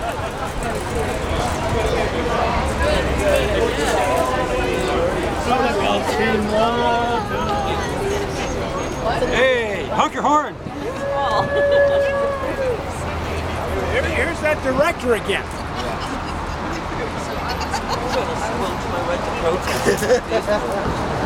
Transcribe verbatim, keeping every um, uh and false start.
Hey, honk your horn. Here's that director again. I went to protest.